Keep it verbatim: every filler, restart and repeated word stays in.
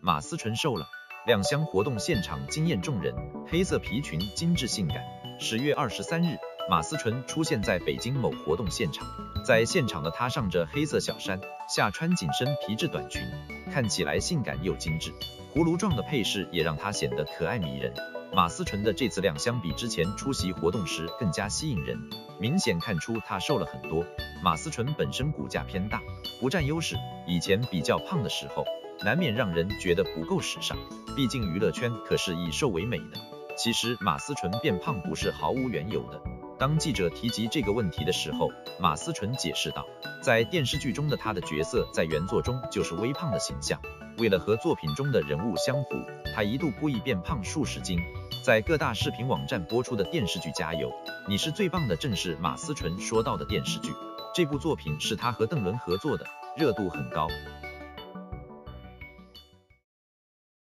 马思纯瘦了，亮相活动现场惊艳众人，黑色皮裙精致性感。十月二十三日，马思纯出现在北京某活动现场，在现场的她上着黑色小衫，下穿紧身皮质短裙，看起来性感又精致，葫芦状的配饰也让她显得可爱迷人。马思纯的这次亮相比之前出席活动时更加吸引人，明显看出她瘦了很多。马思纯本身骨架偏大，不占优势，以前比较胖的时候，难免让人觉得不够时尚，毕竟娱乐圈可是以瘦为美的。其实马思纯变胖不是毫无缘由的。当记者提及这个问题的时候，马思纯解释道，在电视剧中的她的角色在原作中就是微胖的形象，为了和作品中的人物相符，她一度故意变胖数十斤。在各大视频网站播出的电视剧《加油，你是最棒的》正是马思纯说到的电视剧。这部作品是她和邓伦合作的，热度很高。